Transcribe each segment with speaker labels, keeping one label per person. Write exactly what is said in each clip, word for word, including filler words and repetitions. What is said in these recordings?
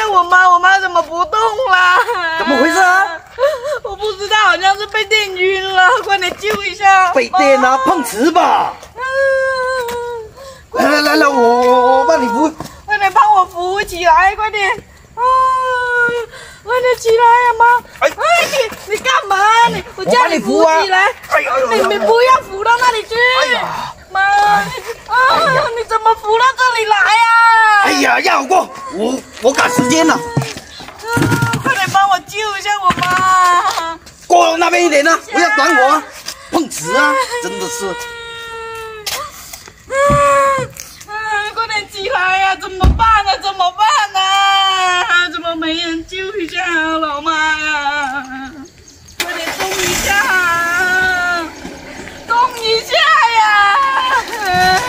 Speaker 1: 下我妈，我妈怎么不动啦？
Speaker 2: 怎么回事啊？
Speaker 1: 我不知道，好像是被电晕了，快点救一下！
Speaker 2: 被电啊，碰瓷吧！来来来来，我我我帮你扶，
Speaker 1: 快点帮我扶起来，快点！啊，快点起来呀，妈！哎哎，你你干嘛？你我叫你扶起来，
Speaker 2: 哎呦，
Speaker 1: 你你不要扶到那里去！
Speaker 2: 哎呀，
Speaker 1: 妈，啊，你怎么扶到这里来呀？
Speaker 2: 哎呀，让我过，我我赶时间了。
Speaker 1: 快点帮我救一下我妈！
Speaker 2: 过那边一点呢，不要管我啊！碰瓷啊，真的是。
Speaker 1: 快点起来呀！怎么办呢？怎么办呢？怎么没人救一下老妈呀？快点动一下，动一下呀！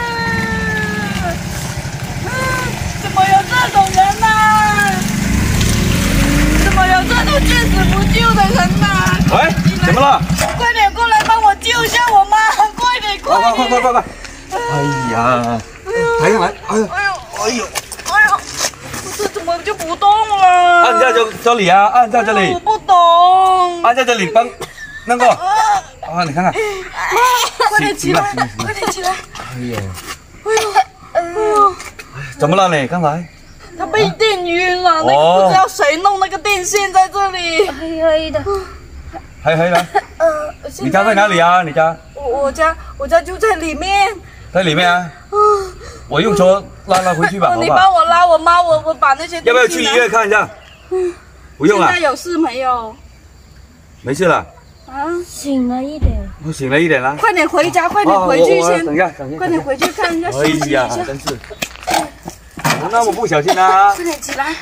Speaker 1: 怎么有这种人呢？怎么有这种见死不救的人呢？
Speaker 2: 喂，怎么了？
Speaker 1: 快点过来帮我救一下我妈！快点，快点！
Speaker 2: 快快快快快！哎呀，抬上来！哎呦，
Speaker 1: 哎呦，
Speaker 2: 哎呦，
Speaker 1: 哎呦，我这怎么就不动了？
Speaker 2: 按在这这里啊，按在这里
Speaker 1: 我，不懂。
Speaker 2: 按在这里帮那个啊，你看看，
Speaker 1: 快点起来，快点起来！
Speaker 2: 哎呦，
Speaker 1: 哎呦，哎呦，
Speaker 2: 怎么了你？刚才
Speaker 1: 他被电晕了，那
Speaker 2: 哦
Speaker 1: 个不知道谁弄那个电线在这里。
Speaker 3: 黑黑的。
Speaker 2: 还还来，
Speaker 1: 呃，现
Speaker 2: 你家在哪里啊？你家
Speaker 1: 我我家我家就在里面。
Speaker 2: 在里面啊？我用车拉拉回去吧，好不好？
Speaker 1: 你帮我拉我妈，我我把那些
Speaker 2: 要不要去医院看一下？不用了
Speaker 1: 现在，有事没有？
Speaker 2: 没事了。
Speaker 1: 啊，
Speaker 3: 醒了一点。
Speaker 2: 我醒了一点了。
Speaker 1: 快点回家，快点
Speaker 2: 哦
Speaker 1: 回去先
Speaker 2: 我我等一，下，等一下。
Speaker 1: 快点回去看一下，休
Speaker 2: 哎呀，
Speaker 1: 息一下。
Speaker 2: 真是，怎么那么不小心啊？
Speaker 1: 快点起来！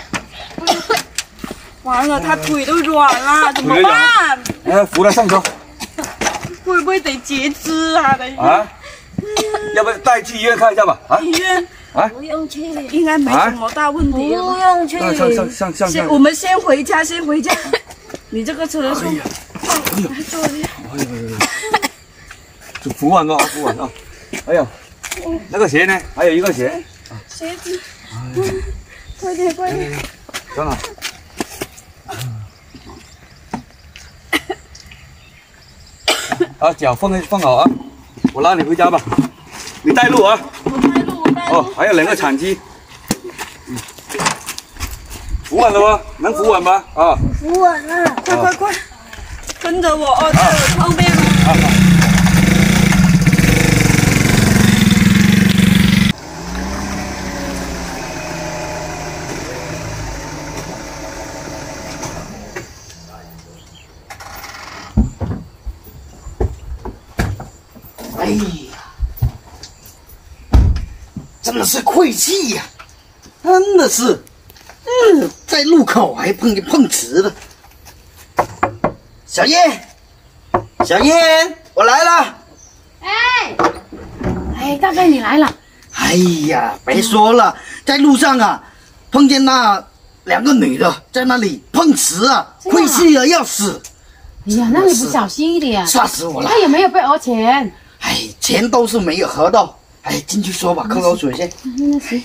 Speaker 1: 完了，他腿都软了，怎么
Speaker 2: 腿都软
Speaker 1: 办？
Speaker 2: 哎，扶他上车
Speaker 1: 会不会得截肢啊？等一下，
Speaker 2: 啊！要不要带去医院看一下吧？啊
Speaker 1: 医院
Speaker 2: 啊！
Speaker 3: 不用去，
Speaker 1: 应该没什么大问
Speaker 3: 不
Speaker 1: 题了吧。
Speaker 3: 用去。
Speaker 2: 那上上上上
Speaker 1: 先，
Speaker 2: 上。
Speaker 1: 我们先回家，先回家。你这个车送，
Speaker 2: 哎呀，哎呦，
Speaker 1: 来坐一下。
Speaker 2: 哎呦，就扶完了啊，扶完了。哎呦，那个鞋呢？还有一个鞋。
Speaker 1: 鞋子，快点快点。
Speaker 2: 算了。啊，脚放放好啊，我拉你回家吧。你带路啊。
Speaker 1: 我带路，我带路。
Speaker 2: 哦，还有两个铲机。嗯，扶稳了吗？能扶稳吗？啊。
Speaker 3: 扶稳了。
Speaker 1: 快快快，跟着我哦，在我后面。
Speaker 2: 好好。哎呀，真的是晦气呀！真的是，嗯，在路口还碰见碰瓷了。小燕，小燕，我来了。
Speaker 3: 哎，哎，大哥你来了。
Speaker 2: 哎呀，别说了，在路上啊，碰见那两个女的在那里碰瓷啊，
Speaker 3: 这样啊
Speaker 2: 晦气的要死，
Speaker 3: 哎呀，那你不小心一点。
Speaker 2: 吓死我了。
Speaker 3: 他有没有被讹钱？
Speaker 2: 哎，钱都是没有合到。哎，进去说吧，喝口水先。
Speaker 3: 那行。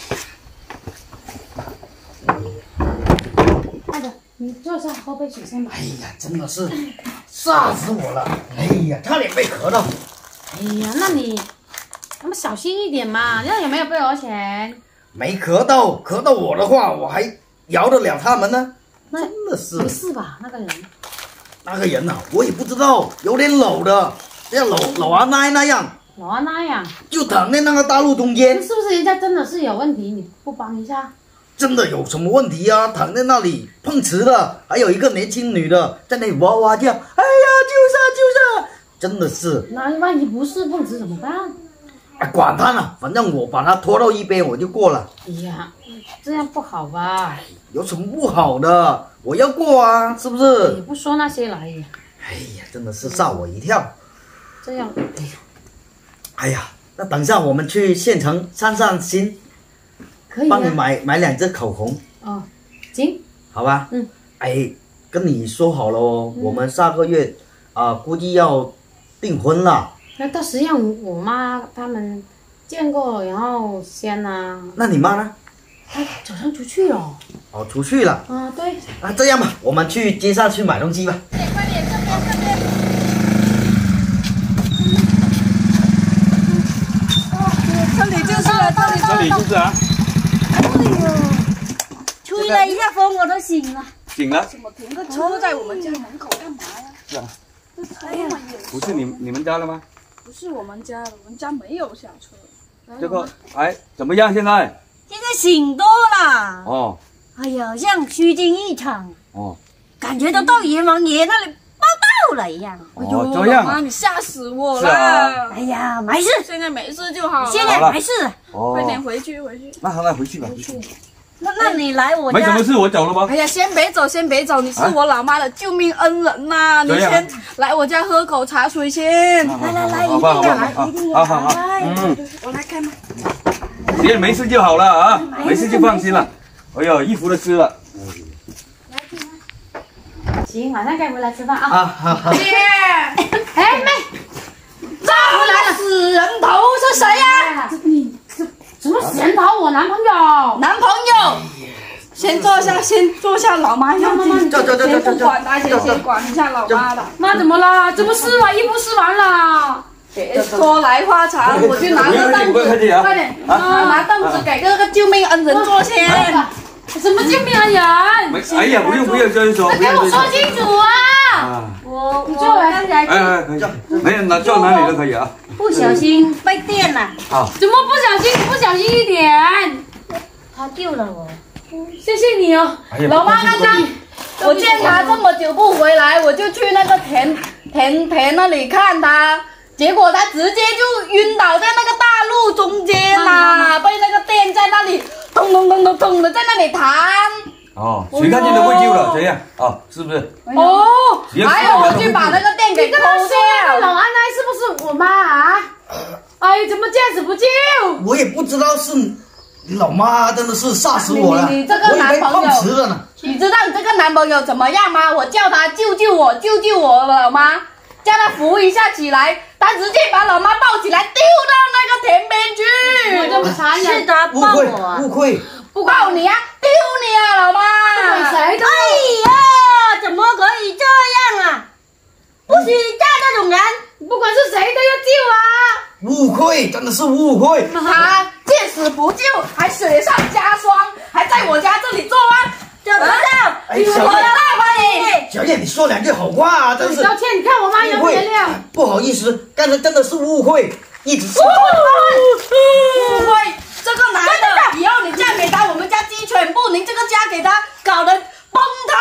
Speaker 3: 大哥，你坐下喝杯水先吧。
Speaker 2: 哎呀，真的是吓死我了！哎呀，差点被磕到。
Speaker 3: 哎呀，那你那么小心一点嘛。那有没有被讹钱？
Speaker 2: 没磕到，磕到我的话，我还饶得了他们呢？
Speaker 3: 那
Speaker 2: 真的是
Speaker 3: 不是吧？那个人
Speaker 2: 那个人呐、啊，我也不知道，有点老的，像老老阿奶那样，
Speaker 3: 老阿奶呀，
Speaker 2: 就躺在那个大路中
Speaker 3: 那
Speaker 2: 间。
Speaker 3: 是不是人家真的是有问题？你不帮一下？
Speaker 2: 真的有什么问题啊？躺在那里碰瓷的，还有一个年轻女的在那里哇哇叫，哎呀，救杀救杀！真的是，
Speaker 3: 那万一不是碰瓷怎么办？
Speaker 2: 哎，管他呢，反正我把他拖到一边我就过了。
Speaker 3: 哎呀，这样不好吧？
Speaker 2: 有什么不好的？我要过啊，是不是
Speaker 3: 也？不说那些来，
Speaker 2: 哎呀，真的是吓我一跳。
Speaker 3: 这样，哎呀，
Speaker 2: 哎呀，那等下我们去县城散散心，
Speaker 3: 可以
Speaker 2: 帮你
Speaker 3: 啊。
Speaker 2: 买买两支口红，
Speaker 3: 哦，行，
Speaker 2: 好吧？
Speaker 3: 嗯。
Speaker 2: 哎，跟你说好了哦，我们下个月啊、估计要订婚了。
Speaker 3: 那到时让我妈他们见过，然后先啊。
Speaker 2: 那你妈呢？
Speaker 3: 他早上出去了。
Speaker 2: 哦，出去了。
Speaker 3: 啊，对。
Speaker 2: 啊，这样吧，我们去街上去买东西吧。
Speaker 1: 快点，这边这边。这里就是了，这里
Speaker 4: 这里就是啊。
Speaker 3: 哎呦，吹了一下风，我都醒了。
Speaker 4: 醒了。
Speaker 1: 怎么停个车在我们家门口干嘛呀？
Speaker 4: 是啊。
Speaker 1: 哎呀，
Speaker 4: 不是你你们家的吗？
Speaker 1: 不是我们家的，我们家没有小车。
Speaker 4: 这个哎怎么样？现在？
Speaker 3: 现在醒多了。
Speaker 4: 哦。
Speaker 3: 哎呀，像虚惊一场。
Speaker 4: 哦。
Speaker 3: 感觉都到阎王爷那里报道了一样。
Speaker 4: 哦，这样。
Speaker 1: 妈，你吓死我
Speaker 4: 是啊。
Speaker 1: 了！
Speaker 3: 哎呀，没事，
Speaker 1: 现在没事就好了。
Speaker 3: 现在没事。
Speaker 4: 哦。
Speaker 1: 快点回去，回去。
Speaker 4: 那好，那回去吧。回去。
Speaker 3: 那那你来我家。
Speaker 4: 没什么事，我走了吗？
Speaker 1: 哎呀，先别走，先别走，你是我老妈的救命恩人呐！你先来我家喝口茶水先。
Speaker 3: 来来来，一
Speaker 4: 好吧，好吧，
Speaker 3: 定要来，
Speaker 4: 好，
Speaker 3: 一定要
Speaker 4: 好好好，
Speaker 3: 来。
Speaker 4: 嗯，
Speaker 1: 我来开门。
Speaker 4: 只要没事就好了啊，没事就放心了。哎呦，衣服都湿了。
Speaker 3: 行，晚上该回来吃饭啊。
Speaker 2: 啊，好好。
Speaker 1: 姐，
Speaker 3: 哎妹，
Speaker 1: 这回来的死人头是谁呀？
Speaker 3: 你这什么死人头？我男朋友。
Speaker 1: 男朋友。先坐下，先坐下，老妈要紧。
Speaker 2: 走走走
Speaker 1: 先
Speaker 2: 走走。
Speaker 1: 不管他，先先管一下老妈的。
Speaker 3: 妈怎么了？怎么湿了？衣服湿完了。
Speaker 1: 别说来话长，我去拿个凳子，快点，拿拿凳子给这个救命恩人坐先。
Speaker 3: 什么救命恩人？
Speaker 4: 哎呀，不用不用这样说，
Speaker 3: 给我说清楚啊！
Speaker 4: 啊，
Speaker 3: 我我刚才
Speaker 4: 哎哎，可以，没有哪坐哪里都可以啊。
Speaker 3: 不小心被电了。
Speaker 4: 好。
Speaker 3: 怎么不小心？不小心一点。他救了我，谢谢你哦，
Speaker 1: 老妈刚刚我见他这么久不回来，我就去那个田田田那里看他。结果他直接就晕倒在那个大路中间啦，被那个电在那里咚咚咚咚咚的在那里弹。
Speaker 4: 哦，谁看见都会救了，这样哦，是不是？
Speaker 1: 哦，还有我去把那个电给抠掉。
Speaker 3: 老安奈是不是我妈啊？哎，怎么这样子不救？
Speaker 2: 我也不知道是老妈，真的是吓死我了。
Speaker 1: 你你这个男朋友，
Speaker 2: 我以为碰瓷了呢。
Speaker 1: 你知道你这个男朋友怎么样吗？我叫他救救我，救救我老妈。叫他扶一下起来，他直接把老妈抱起来丢到那个田边去。
Speaker 3: 我这么残忍，是他
Speaker 2: 误会
Speaker 3: 抱我啊！
Speaker 2: 误会，
Speaker 1: 不抱你啊，丢你啊，老妈！
Speaker 3: 谁的？哎呀，怎么可以这样啊？不许嫁这种人！不管是谁都要救啊！
Speaker 2: 误会，真的是误会。
Speaker 1: 他见死不救，还雪上加霜，还在我家这里作案。
Speaker 3: 怎么着？
Speaker 2: 哎，小
Speaker 1: 我
Speaker 2: 叶，
Speaker 1: 大把你！
Speaker 2: 小叶，你说两句好话啊，真是。
Speaker 3: 道歉，你看我妈原不原谅？
Speaker 2: 不好意思，刚才真的是误会，一直是。
Speaker 1: 误会，这个男的，以后你嫁给他，我们家鸡犬不宁，这个家给他搞得崩塌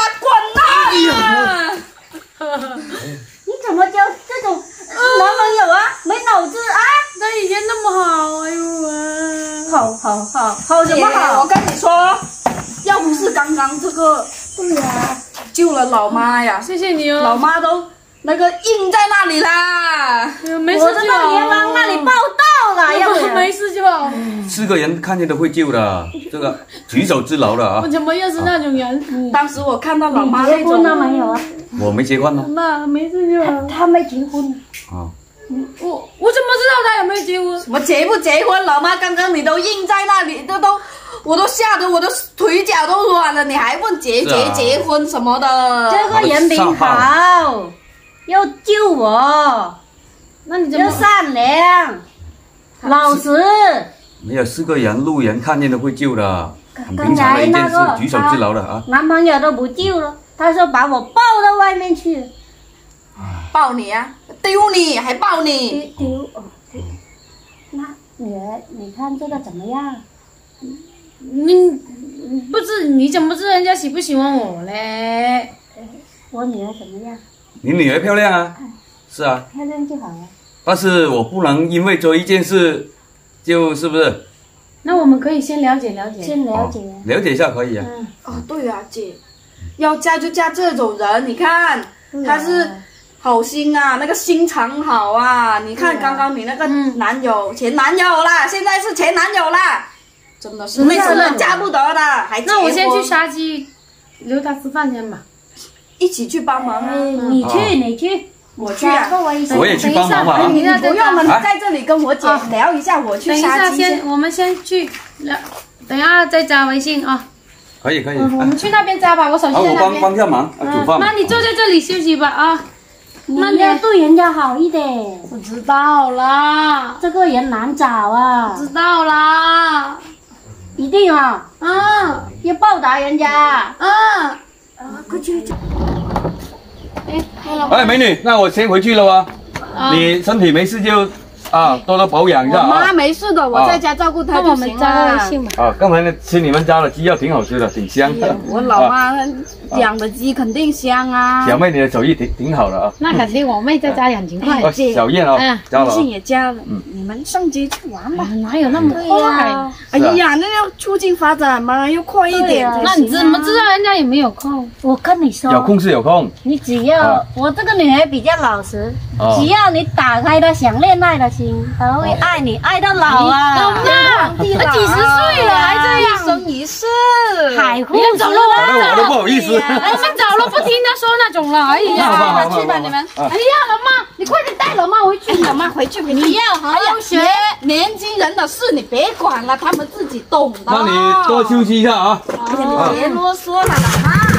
Speaker 1: 了，滚啊！
Speaker 3: 你怎么交这种男朋友啊？没脑子啊！他以前那么好，哎呦啊！好好好好什么好？
Speaker 1: 我跟你说，要不是刚刚这个，对呀，救了老妈呀，
Speaker 3: 谢谢你哦，
Speaker 1: 老妈都那个印在那里啦。
Speaker 3: 没事就好。我都到阎王那里报道了，要不没事就好。
Speaker 4: 是个人看见都会救的，这个举手之劳的啊。
Speaker 3: 我怎么又是那种人？
Speaker 1: 当时我看到老妈那
Speaker 3: 结婚了
Speaker 1: 种，
Speaker 3: 没有啊？
Speaker 4: 我没结婚呢。
Speaker 3: 那没事就好。他没结婚。
Speaker 4: 啊。
Speaker 3: 我我怎么知道他有没有结婚？
Speaker 1: 什么结不结婚？老妈刚刚你都印在那里，都都，我都吓得我的腿脚都软了，你还问结结结婚什么的？
Speaker 3: 这个人品好，要救我，那你怎么善良、老实？
Speaker 4: 没有是个人，路人看见都会救的，很平
Speaker 3: 刚
Speaker 4: 常的一件事，
Speaker 3: 才那个
Speaker 4: 举手之劳的啊。
Speaker 3: 男朋友都不救了，他说把我抱到外面去。
Speaker 1: 抱你啊，丢你还抱你，
Speaker 3: 丢丢哦。那女儿，你看这个怎么样？你不知你怎么知人家喜不喜欢我嘞？我女儿怎么样？
Speaker 4: 你女儿漂亮啊，是啊，
Speaker 3: 漂亮就好了。
Speaker 4: 但是我不能因为做一件事，就是不是？
Speaker 3: 那我们可以先了解了解，先了解、
Speaker 4: 哦，了解一下可以啊。
Speaker 3: 嗯，
Speaker 1: 哦，对啊，姐，要嫁就嫁这种人，你看他是。好心啊，那个心肠好啊！你看刚刚你那个男友、嗯、前男友啦，现在是前男友啦，真的是为什么嫁不得的，还结婚。
Speaker 3: 那我先去杀鸡，留他吃饭先吧。
Speaker 1: 一起去帮忙啊！
Speaker 3: 嗯、你去，嗯、你去，
Speaker 1: 我去啊！
Speaker 4: 我也去帮忙吧。
Speaker 1: 你不用了，你在这里跟我姐聊一下，我去杀鸡先。
Speaker 3: 等一下，先我们先去聊。 等一下再加微信啊。
Speaker 4: 可以可以。
Speaker 3: 我们去那边加吧，我手机
Speaker 4: 好，我帮
Speaker 3: 在那边。
Speaker 4: 帮下忙，啊煮饭。
Speaker 3: 妈，你坐在这里休息吧啊。
Speaker 5: 你要对人家好一点。
Speaker 3: 我知道啦，
Speaker 5: 这个人难找啊，
Speaker 3: 知道啦。
Speaker 5: 一定啊，
Speaker 3: 啊
Speaker 5: 要报答人家。
Speaker 3: 啊！
Speaker 5: 快去。
Speaker 3: 哎，
Speaker 4: 哎，美女，那我先回去了啊。你身体没事就啊多多保养一下啊。
Speaker 1: 我妈没事的，我在家照顾她就行了。
Speaker 4: 啊，刚才呢吃你们家的鸡肉挺好吃的，挺香的。
Speaker 1: 我老妈养的鸡肯定香啊。
Speaker 4: 小妹，你的手艺挺挺好的啊。
Speaker 3: 那肯定，我妹在家养勤快。
Speaker 4: 哦，小燕啊，加了。
Speaker 1: 微信也加了，你们上街去玩吧。
Speaker 3: 哪有那么快？
Speaker 1: 哎呀，那要促进发展嘛，要快一点。
Speaker 3: 那你怎么知道人家有没有空？
Speaker 5: 我跟你说，
Speaker 4: 有空是有空。
Speaker 5: 你只要我这个女孩比较老实，
Speaker 4: 哦
Speaker 5: 只要你打开她想恋爱的心，她会爱你爱到老啊。
Speaker 3: 懂了，都几十岁了还这样，
Speaker 1: 一生一世。
Speaker 5: 海阔
Speaker 3: 走了
Speaker 4: 搞得我都不好意思。
Speaker 3: 我们走了，不听他说那种了。哎呀，
Speaker 1: 去吧你们。
Speaker 3: 哎呀，老妈，你快点带老妈回去。
Speaker 1: 老妈回去，你要好好学。年轻人的事你别管了，他们自己懂的。
Speaker 4: 那你多休息一下啊。
Speaker 1: 哎呀，你别啰嗦了，老妈。